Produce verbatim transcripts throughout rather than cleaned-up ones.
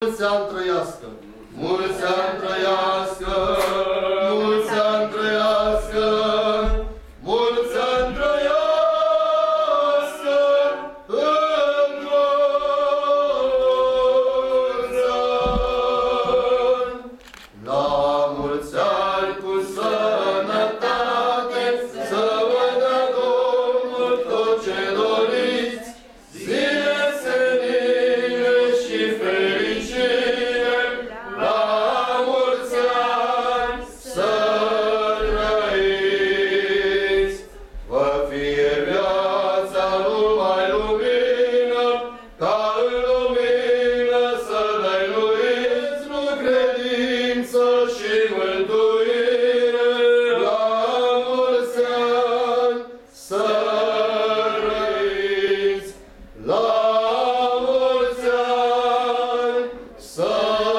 Mulți ani trăiască! Mulți ani trăiască! Mulți ani trăiască! Mulți ani trăiască! În mulți ani! La mulți ani cu sănătate, să vă dea Domnul tot ce doriți, zile senine și fericire, la mulți ani să trăiți. Vă fie viața numai lumină, ca în lumină să dăinuiți, nu credință și mântuire, la mulți ani să trăiți. La mulți ani să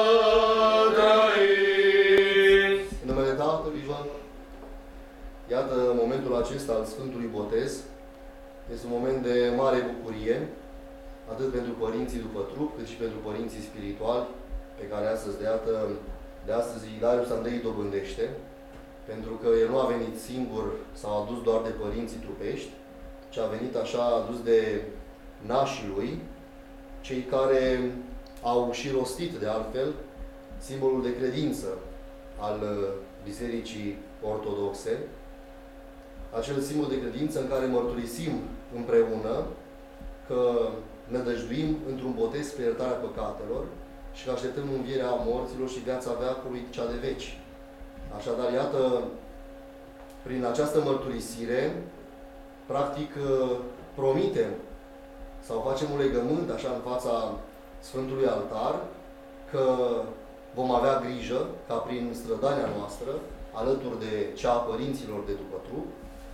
trăiți. În numele Tatălui Ioan. Iată, momentul acesta al Sfântului Botez este un moment de mare bucurie, atât pentru părinții după trup, cât și pentru părinții spirituali, pe care astăzi, de, iată, de astăzi Darius Andrei dobândește, pentru că el nu a venit singur sau adus doar de părinții trupești, ci a venit așa adus de nașii lui, cei care au și rostit, de altfel, simbolul de credință al Bisericii Ortodoxe, acel simbol de credință în care mărturisim împreună că nădăjduim într-un botez spre iertarea păcatelor și că așteptăm învierea morților și viața veacului, cea de veci. Așadar, iată, prin această mărturisire, practic, promitem sau facem un legământ așa în fața Sfântului Altar că vom avea grijă ca prin strădania noastră, alături de cea a părinților de după trup,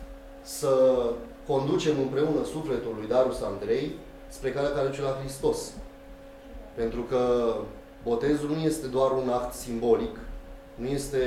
să conducem împreună sufletul lui Darius Andrei spre calea care duce la Hristos. Pentru că botezul nu este doar un act simbolic, nu este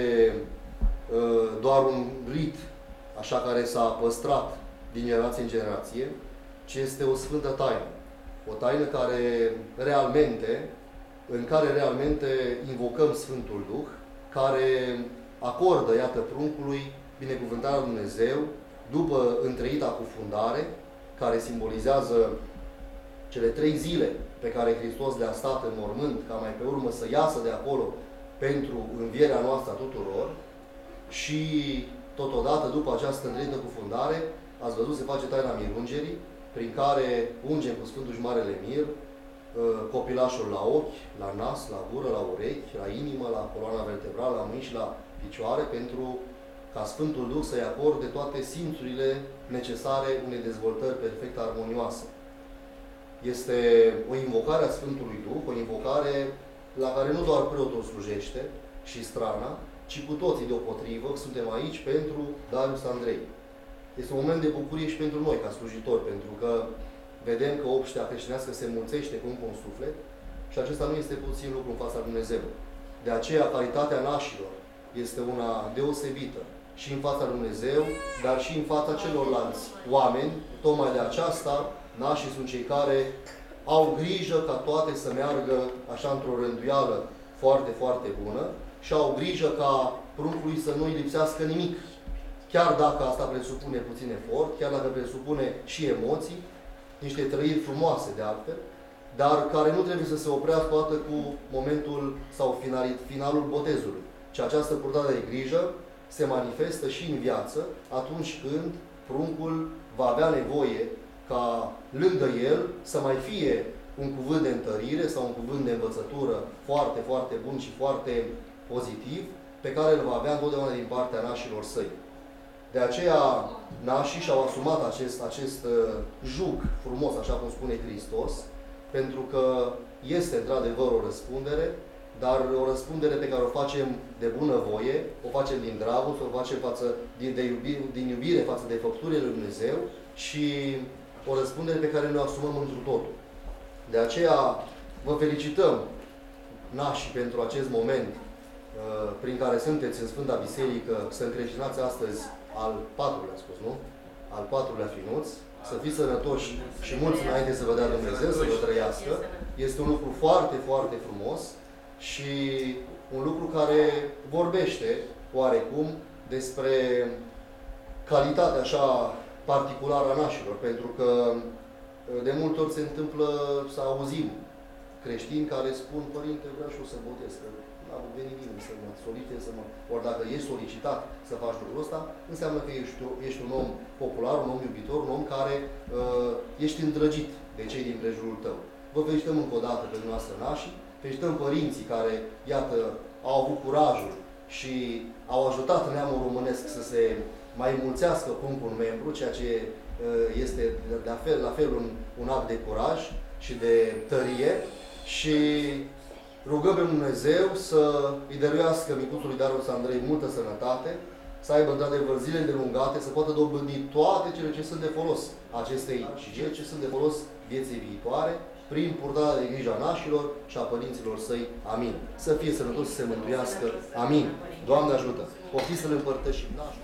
uh, doar un rit așa care s-a păstrat din generație în generație, ci este o sfântă taină. O taină care realmente, în care realmente invocăm Sfântul Duh, care acordă, iată, pruncului binecuvântarea lui Dumnezeu după întreita cufundare, care simbolizează cele trei zile pe care Hristos le-a stat în mormânt, ca mai pe urmă să iasă de acolo pentru învierea noastră a tuturor. Și totodată, după această întreită cufundare, ați văzut, se face taina mirungerii, prin care ungem cu Sfântul și Marele Mir copilașul la ochi, la nas, la gură, la urechi, la inimă, la coloana vertebrală, la mâini și la picioare, pentru ca Sfântul Duh să-i acorde toate simțurile necesare unei dezvoltări perfect armonioase. Este o invocare a Sfântului Duh, o invocare la care nu doar preotul slujește și strana, ci cu toții deopotrivă suntem aici pentru Darius Andrei. Este un moment de bucurie și pentru noi, ca slujitori, pentru că vedem că obștea creștinească se mulțește cu încă un suflet și acesta nu este puțin lucru în fața lui Dumnezeu. De aceea, calitatea nașilor este una deosebită și în fața lui Dumnezeu, dar și în fața celorlalți oameni. Tocmai de aceasta, nașii sunt cei care au grijă ca toate să meargă așa într-o rânduială foarte, foarte bună și au grijă ca pruncului să nu-i lipsească nimic. Chiar dacă asta presupune puțin efort, chiar dacă presupune și emoții, niște trăiri frumoase de altfel, dar care nu trebuie să se oprească toată cu momentul sau finalul botezului. Și această purtare de grijă se manifestă și în viață atunci când pruncul va avea nevoie ca lângă el să mai fie un cuvânt de întărire sau un cuvânt de învățătură foarte, foarte bun și foarte pozitiv, pe care îl va avea întotdeauna din partea nașilor săi. De aceea, nașii și-au asumat acest, acest uh, jug frumos, așa cum spune Hristos, pentru că este într-adevăr o răspundere, dar o răspundere pe care o facem de bună voie, o facem din dragoste, o facem față, din, de iubire, din iubire față de făpturile lui Dumnezeu și o răspundere pe care ne o asumăm întru totul. De aceea, vă felicităm, nașii, pentru acest moment uh, prin care sunteți în Sfânta Biserică, să încreștinați astăzi al patrulea, spus, nu? Al patrulea finuț, să fiți sănătoși și mulți înainte să vă dea Dumnezeu, să vă trăiască. Este un lucru foarte, foarte frumos și un lucru care vorbește, oarecum, despre calitatea așa particulară a nașilor, pentru că de multe ori se întâmplă să auzim creștini care spun: Părinte, vreau și eu să botez, că n-am venit nimeni să mă solicite, să mă... Ori dacă ești solicitat să faci lucrul ăsta, înseamnă că ești, ești un om popular, un om iubitor, un om care uh, ești îndrăgit de cei din prejurul tău. Vă felicităm încă o dată pe dumneavoastră nașii, felicităm părinții care, iată, au avut curajul și au ajutat neamul românesc să se mai mulțească punct un membru, ceea ce este de fel, la fel un, un act de curaj și de tărie și rugăm pe Dumnezeu să îi dăruiască micuțului Darius Andrei multă sănătate, să aibă într-adevăr zile îndelungate, să poată dobândi toate cele ce sunt de folos acestei și cele ce sunt de folos vieții viitoare, prin purtarea de grijă a nașilor și a părinților săi. Amin. Să fie sănătos, să se mântuiască. Amin. Doamne ajută! Poftiți să-L împărtășim nașul.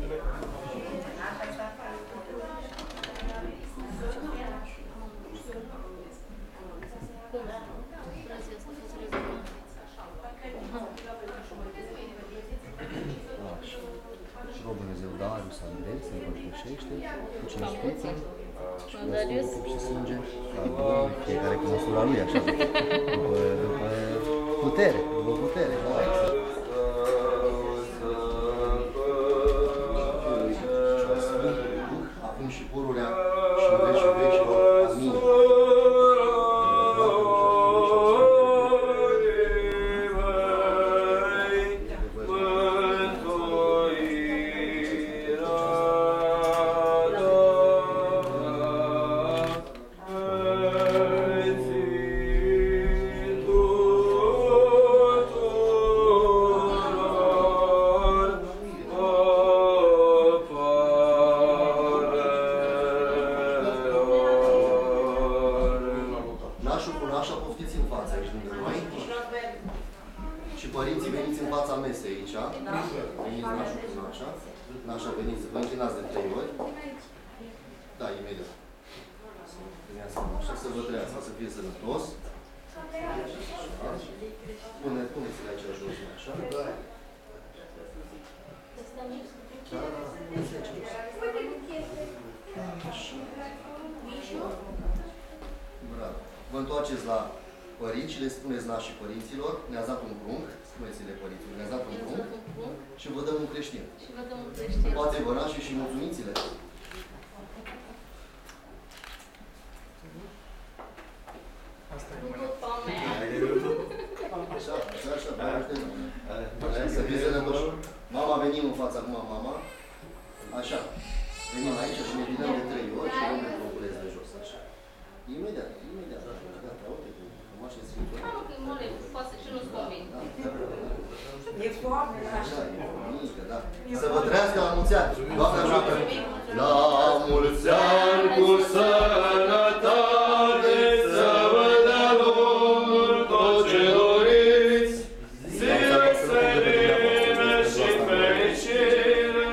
Și rog Dumnezeu Darius Andrei să împărtășește cu cinstiță și cu Sfântul Trup și Sânge ca fiecare cu măsura lui, așa, după, după putere, după putere, da, exact. Acum și pururea și în vecii vecilor. Amin. Și părinții, veniți în fața mesei aici. Veniți nașul cu nașa. Nașa, veniți, vă înclinați de trei ori. Da, imediat. Așa, să vă trăiască, să fie sănătos. Pune, puneți-le aici jos, așa. Bravo. Vă întoarceți la părinți și le spuneți nașii părinților: ne-ați dat un prunc, spuneți-le părinților, ne-ați dat un prunc și vă dăm un creștin. Și vă dăm un creștin. Poate vă nașii și mulțumiți-le. Așa, așa, așa, așa, să fiți sănătoși. Mama, venim în fața acum, mama. Așa. Venim aici și ne ridăm de trei ori și luăm prunculeți de jos, așa. Imediat, imediat. Gata, uite, cu frumoase sfânturi. Da, că e mare, poate și nu-ți convine. E foame, așa. E mică, da. Să vă trăiască la mulți ani. Doamne ajută! La mulți ani cu sănătate, să vă dea Domnul tot ce doriți, zile senină și fericire.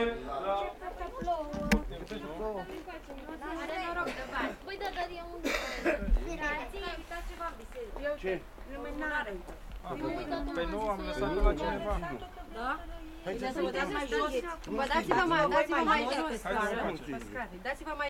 Are noroc de bani. Păi da, dar e un... Ce? Lumânare. Păi nu, am lăsat-o la cineva. Da? Haideți să vă dați mai jos. Vă dați-vă mai, dați-vă mai jos pe scară. Dați-vă mai